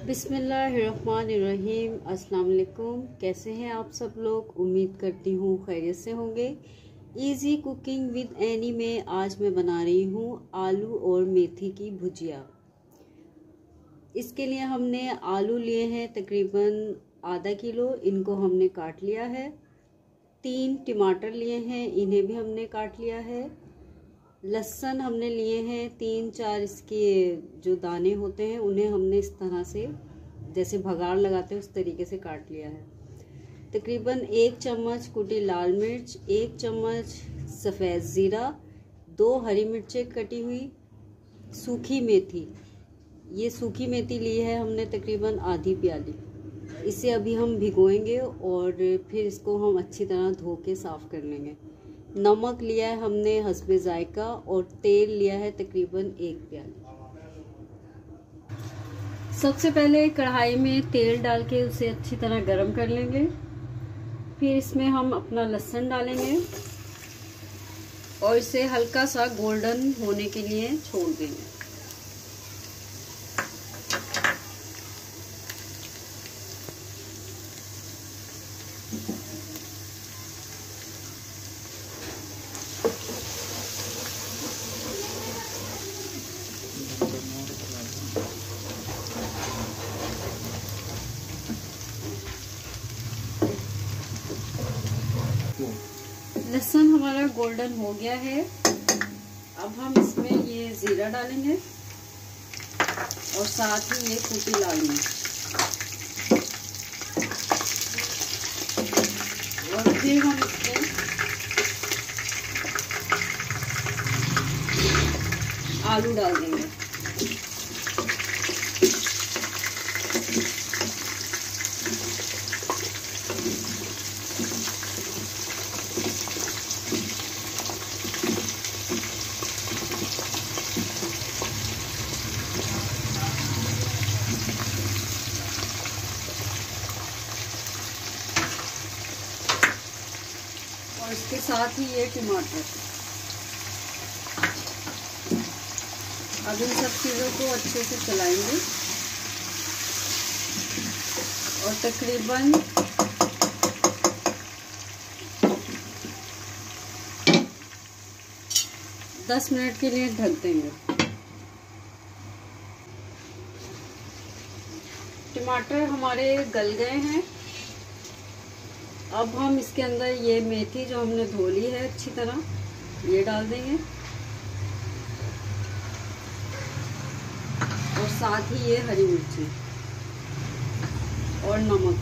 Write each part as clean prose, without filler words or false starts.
बिस्मिल्लाहिर्रहमानिर्रहीम। अस्सलाम वालेकुम। कैसे हैं आप सब लोग? उम्मीद करती हूँ खैरियत से होंगे। इजी कुकिंग विद एनी में आज मैं बना रही हूँ आलू और मेथी की भुजिया। इसके लिए हमने आलू लिए हैं तकरीबन आधा किलो, इनको हमने काट लिया है। 3 टमाटर लिए हैं, इन्हें भी हमने काट लिया है। लहसुन हमने लिए हैं 3-4, इसके जो दाने होते हैं उन्हें हमने इस तरह से जैसे भगाड़ लगाते हैं उस तरीके से काट लिया है। तकरीबन 1 चम्मच कुटी लाल मिर्च, 1 चम्मच सफ़ेद ज़ीरा, 2 हरी मिर्चें कटी हुई, सूखी मेथी, ये सूखी मेथी ली है हमने तकरीबन आधी प्याली। इसे अभी हम भिगोएंगे और फिर इसको हम अच्छी तरह धो के साफ़ कर लेंगे। नमक लिया है हमने हस्बे जायका और तेल लिया है तकरीबन 1 प्याली। सबसे पहले कढ़ाई में तेल डाल के उसे अच्छी तरह गरम कर लेंगे। फिर इसमें हम अपना लहसुन डालेंगे और इसे हल्का सा गोल्डन होने के लिए छोड़ देंगे। लहसुन हमारा गोल्डन हो गया है। अब हम इसमें ये जीरा डालेंगे और साथ ही ये कुटी लाल मिर्च, और फिर हम इसमें आलू डाल देंगे। और इसके साथ ही ये टमाटर। अब इन सब चीज़ों को अच्छे से चलाएंगे और तकरीबन 10 मिनट के लिए ढक देंगे। टमाटर हमारे गल गए हैं। अब हम इसके अंदर ये मेथी जो हमने धो ली है अच्छी तरह, ये डाल देंगे और साथ ही ये हरी मिर्ची और नमक।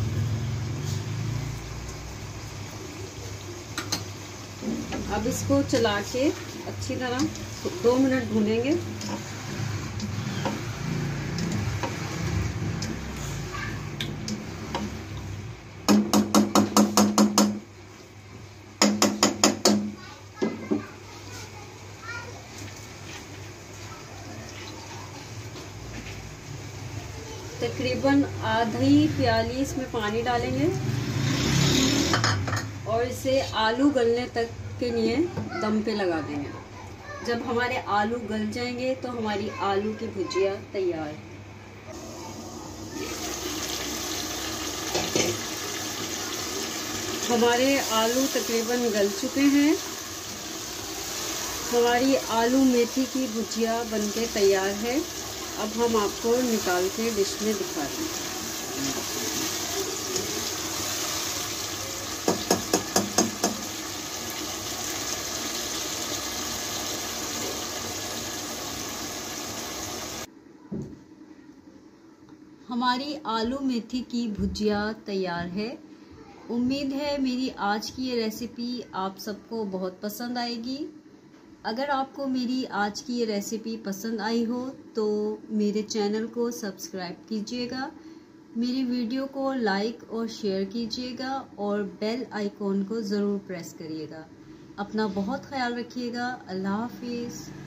अब इसको चला के अच्छी तरह 2 मिनट भूनेंगे। तकरीबन आधी प्याली इसमें पानी डालेंगे और इसे आलू गलने तक के लिए दम पे लगा देंगे। जब हमारे आलू गल जाएंगे तो हमारी आलू की भुजिया तैयार। हमारे आलू तकरीबन गल चुके हैं। हमारी आलू मेथी की भुजिया बनके तैयार है। अब हम आपको निकाल के डिश में दिखाते हैं। हमारी आलू मेथी की भुजिया तैयार है। उम्मीद है मेरी आज की ये रेसिपी आप सबको बहुत पसंद आएगी। अगर आपको मेरी आज की ये रेसिपी पसंद आई हो तो मेरे चैनल को सब्सक्राइब कीजिएगा, मेरी वीडियो को लाइक और शेयर कीजिएगा और बेल आइकॉन को ज़रूर प्रेस करिएगा। अपना बहुत ख्याल रखिएगा। अल्लाह हाफिज़।